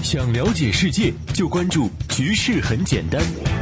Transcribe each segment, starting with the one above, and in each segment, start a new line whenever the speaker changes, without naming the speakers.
想了解世界，就关注局势很简单。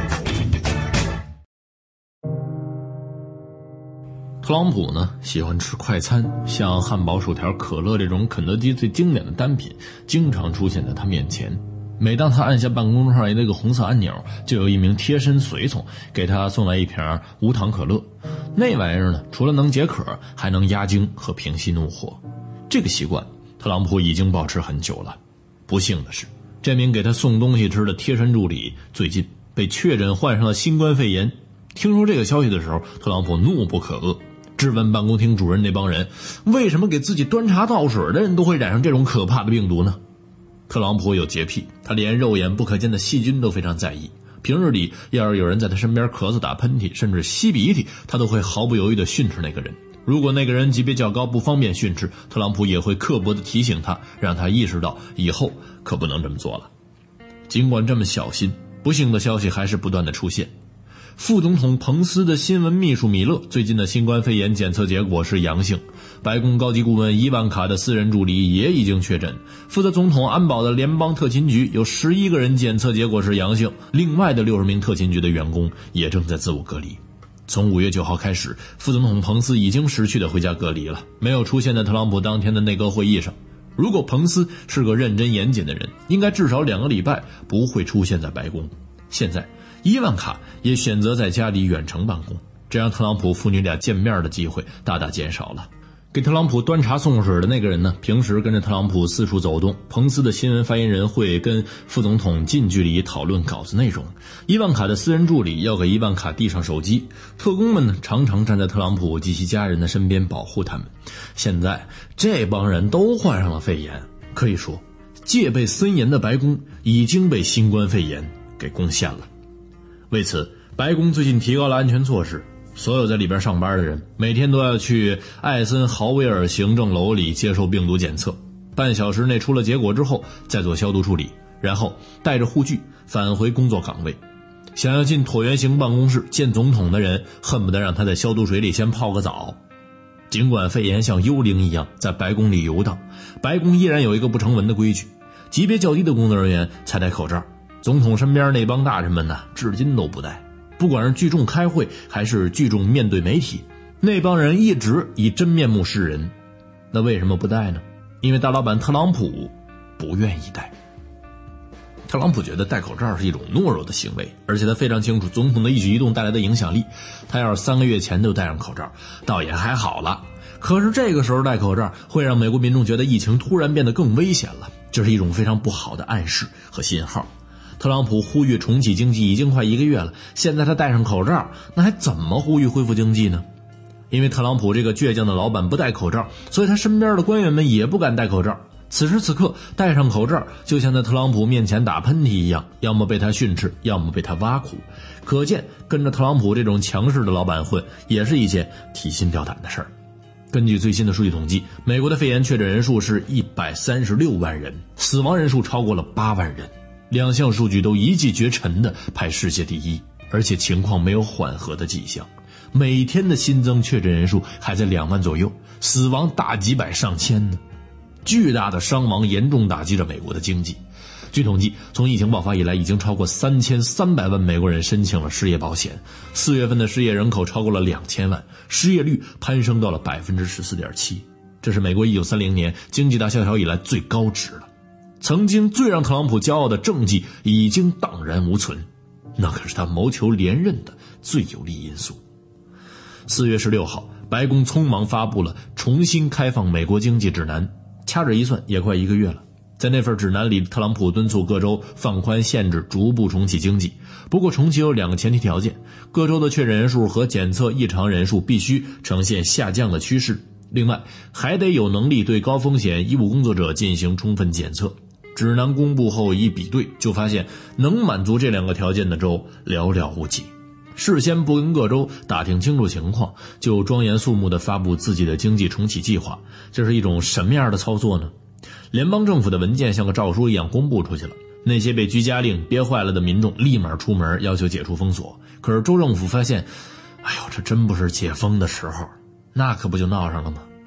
特朗普呢喜欢吃快餐，像汉堡、薯条、可乐这种肯德基最经典的单品经常出现在他面前。每当他按下办公桌上那个红色按钮，就有一名贴身随从给他送来一瓶无糖可乐。那玩意儿呢，除了能解渴，还能压惊和平息怒火。这个习惯特朗普已经保持很久了。不幸的是，这名给他送东西吃的贴身助理最近被确诊患上了新冠肺炎。听说这个消息的时候，特朗普怒不可遏，质问办公厅主任那帮人，为什么给自己端茶倒水的人都会染上这种可怕的病毒呢？特朗普有洁癖，他连肉眼不可见的细菌都非常在意。平日里要是有人在他身边咳嗽、打喷嚏甚至吸鼻涕，他都会毫不犹豫地训斥那个人。如果那个人级别较高不方便训斥，特朗普也会刻薄地提醒他，让他意识到以后可不能这么做了。尽管这么小心，不幸的消息还是不断地出现。副总统彭斯的新闻秘书米勒最近的新冠肺炎检测结果是阳性，白宫高级顾问伊万卡的私人助理也已经确诊，负责总统安保的联邦特勤局有11个人检测结果是阳性，另外的60名特勤局的员工也正在自我隔离。从5月9号开始，副总统彭斯已经识趣的回家隔离了，没有出现在特朗普当天的内阁会议上。如果彭斯是个认真严谨的人，应该至少2个礼拜不会出现在白宫。现在伊万卡也选择在家里远程办公，这让特朗普父女俩见面的机会大大减少了。给特朗普端茶送水的那个人呢，平时跟着特朗普四处走动，彭斯的新闻发言人会跟副总统近距离讨论稿子内容，伊万卡的私人助理要给伊万卡递上手机，特工们呢常常站在特朗普及其家人的身边保护他们。现在这帮人都患上了肺炎，可以说戒备森严的白宫已经被新冠肺炎给攻陷了。为此，白宫最近提高了安全措施，所有在里边上班的人每天都要去艾森豪威尔行政楼里接受病毒检测，半小时内出了结果之后再做消毒处理，然后带着护具返回工作岗位。想要进椭圆形办公室见总统的人，恨不得让他在消毒水里先泡个澡。尽管肺炎像幽灵一样在白宫里游荡，白宫依然有一个不成文的规矩，级别较低的工作人员才戴口罩，总统身边那帮大臣们呢，至今都不戴。不管是聚众开会还是聚众面对媒体，那帮人一直以真面目示人。那为什么不戴呢？因为大老板特朗普不愿意戴。特朗普觉得戴口罩是一种懦弱的行为，而且他非常清楚总统的一举一动带来的影响力。他要是3个月前就戴上口罩，倒也还好了。可是这个时候戴口罩会让美国民众觉得疫情突然变得更危险了，这是一种非常不好的暗示和信号。特朗普呼吁重启经济已经快1个月了，现在他戴上口罩，那还怎么呼吁恢复经济呢？因为特朗普这个倔强的老板不戴口罩，所以他身边的官员们也不敢戴口罩。此时此刻戴上口罩，就像在特朗普面前打喷嚏一样，要么被他训斥，要么被他挖苦。可见跟着特朗普这种强势的老板混，也是一件提心吊胆的事儿。根据最新的数据统计，美国的肺炎确诊人数是136万人，死亡人数超过了8万人。2项数据都一骑绝尘的排世界第一，而且情况没有缓和的迹象。每天的新增确诊人数还在2万左右，死亡大几百上千呢。巨大的伤亡严重打击着美国的经济。据统计，从疫情爆发以来，已经超过3300万美国人申请了失业保险。4月份的失业人口超过了2000万，失业率攀升到了 14.7%， 这是美国1930年经济大萧条以来最高值了。曾经最让特朗普骄傲的政绩已经荡然无存，那可是他谋求连任的最有利因素。4月16号，白宫匆忙发布了重新开放美国经济指南，掐指一算也快1个月了。在那份指南里，特朗普敦促各州放宽限制，逐步重启经济。不过重启有2个前提条件，各州的确诊人数和检测异常人数必须呈现下降的趋势，另外还得有能力对高风险医务工作者进行充分检测。指南公布后一比对，就发现能满足这2个条件的州寥寥无几。事先不跟各州打听清楚情况，就庄严肃穆地发布自己的经济重启计划，这是一种什么样的操作呢？联邦政府的文件像个诏书一样公布出去了，那些被居家令憋坏了的民众立马出门要求解除封锁。可是州政府发现，哎呦，这真不是解封的时候，那可不就闹上了吗？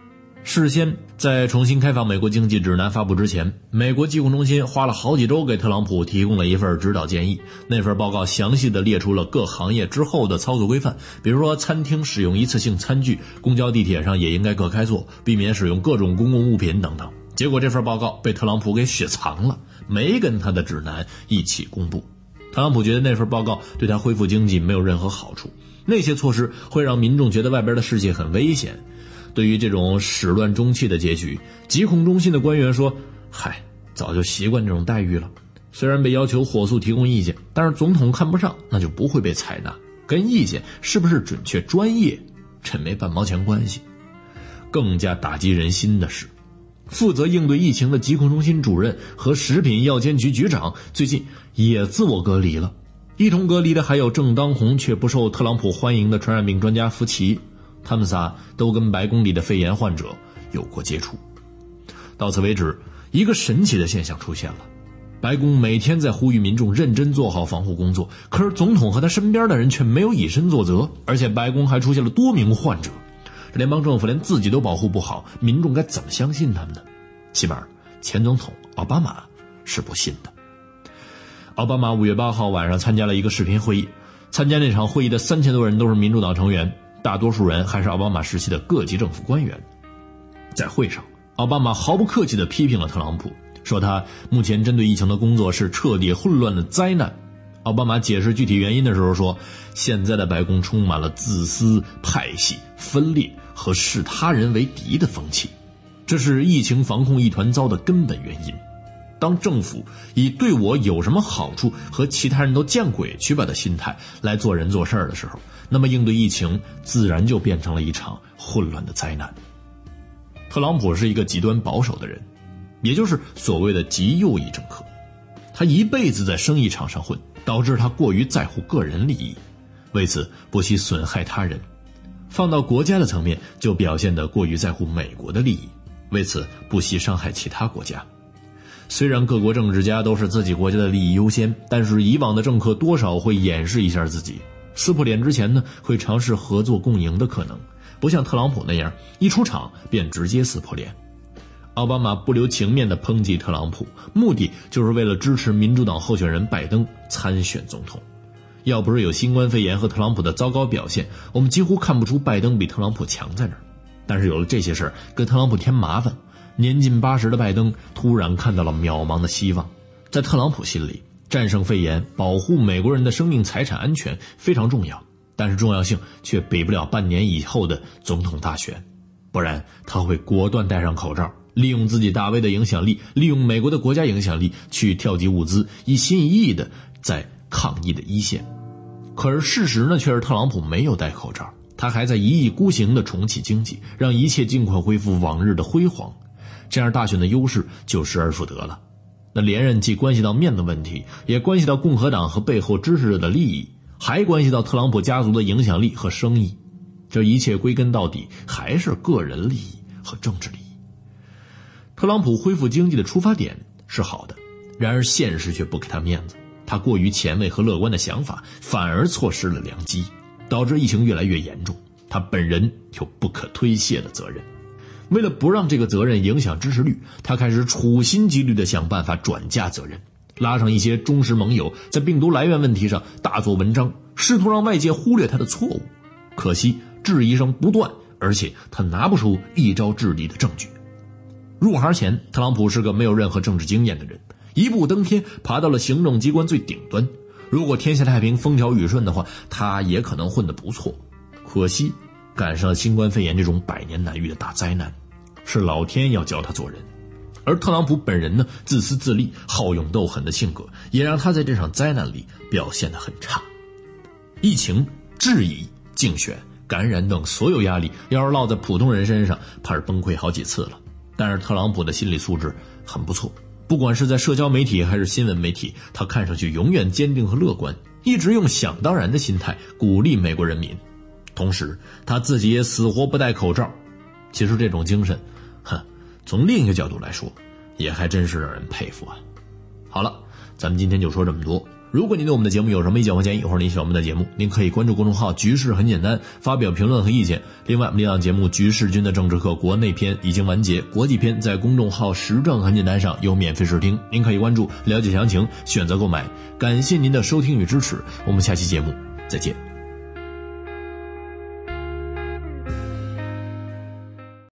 事先在重新开放美国经济指南发布之前，美国疾控中心花了好几周给特朗普提供了一份指导建议。那份报告详细地列出了各行业之后的操作规范，比如说餐厅使用一次性餐具，公交地铁上也应该各开座，避免使用各种公共物品等等。结果这份报告被特朗普给雪藏了，没跟他的指南一起公布。特朗普觉得那份报告对他恢复经济没有任何好处，那些措施会让民众觉得外边的世界很危险。对于这种始乱终弃的结局，疾控中心的官员说，早就习惯这种待遇了。虽然被要求火速提供意见，但是总统看不上，那就不会被采纳。跟意见是不是准确专业，这没半毛钱关系。更加打击人心的是，负责应对疫情的疾控中心主任和食品药监局局长最近也自我隔离了。一同隔离的还有正当红却不受特朗普欢迎的传染病专家福奇，他们仨都跟白宫里的肺炎患者有过接触。到此为止，一个神奇的现象出现了，白宫每天在呼吁民众认真做好防护工作，可是总统和他身边的人却没有以身作则，而且白宫还出现了多名患者。这联邦政府连自己都保护不好，民众该怎么相信他们呢？起码前总统奥巴马是不信的。奥巴马5月8号晚上参加了一个视频会议，参加那场会议的3000多人都是民主党成员，大多数人还是奥巴马时期的各级政府官员。在会上，奥巴马毫不客气地批评了特朗普，说他目前针对疫情的工作是彻底混乱的灾难。奥巴马解释具体原因的时候说，现在的白宫充满了自私、派系、分裂和视他人为敌的风气，这是疫情防控一团糟的根本原因。当政府以对我有什么好处和其他人都见鬼去吧的心态来做人做事的时候，那么应对疫情自然就变成了一场混乱的灾难。特朗普是一个极端保守的人，也就是所谓的极右翼政客。他一辈子在生意场上混，导致他过于在乎个人利益，为此不惜损害他人。放到国家的层面，就表现得过于在乎美国的利益，为此不惜伤害其他国家。虽然各国政治家都是自己国家的利益优先，但是以往的政客多少会掩饰一下自己，撕破脸之前呢，会尝试合作共赢的可能，不像特朗普那样一出场便直接撕破脸。奥巴马不留情面地抨击特朗普，目的就是为了支持民主党候选人拜登参选总统。要不是有新冠肺炎和特朗普的糟糕表现，我们几乎看不出拜登比特朗普强在哪儿。但是有了这些事儿，给特朗普添麻烦，年近80的拜登突然看到了渺茫的希望。在特朗普心里，战胜肺炎，保护美国人的生命财产安全非常重要，但是重要性却比不了半年以后的总统大选，不然他会果断戴上口罩，利用自己大 V 的影响力，利用美国的国家影响力去调集物资，一心一意的在抗疫的一线。可是事实呢，却是特朗普没有戴口罩，他还在一意孤行的重启经济，让一切尽快恢复往日的辉煌，这样大选的优势就失而复得了。那连任既关系到面子问题，也关系到共和党和背后支持者的利益，还关系到特朗普家族的影响力和生意。这一切归根到底还是个人利益和政治利益。特朗普恢复经济的出发点是好的，然而现实却不给他面子，他过于前卫和乐观的想法反而错失了良机，导致疫情越来越严重，他本人有不可推卸的责任。为了不让这个责任影响支持率，他开始处心积虑地想办法转嫁责任，拉上一些忠实盟友，在病毒来源问题上大做文章，试图让外界忽略他的错误。可惜质疑声不断，而且他拿不出一招制敌的证据。入行前，特朗普是个没有任何政治经验的人，一步登天，爬到了行政机关最顶端。如果天下太平，风调雨顺的话，他也可能混得不错。可惜赶上了新冠肺炎这种百年难遇的大灾难，是老天要教他做人。而特朗普本人呢，自私自利、好勇斗狠的性格，也让他在这场灾难里表现得很差。疫情、质疑、竞选、感染等所有压力，要是落在普通人身上，怕是崩溃好几次了。但是特朗普的心理素质很不错，不管是在社交媒体还是新闻媒体，他看上去永远坚定和乐观，一直用想当然的心态鼓励美国人民。同时他自己也死活不戴口罩。其实这种精神从另一个角度来说也还真是让人佩服啊。好了，咱们今天就说这么多。 如果您对我们的节目有什么意见或建议，或者您喜欢我们的节目，您可以关注公众号局势很简单，发表评论和意见。另外，我们这档节目局势君的政治课国内篇已经完结，国际篇在公众号时政很简单上有免费试听，您可以关注了解详情，选择购买。感谢您的收听与支持，我们下期节目再见。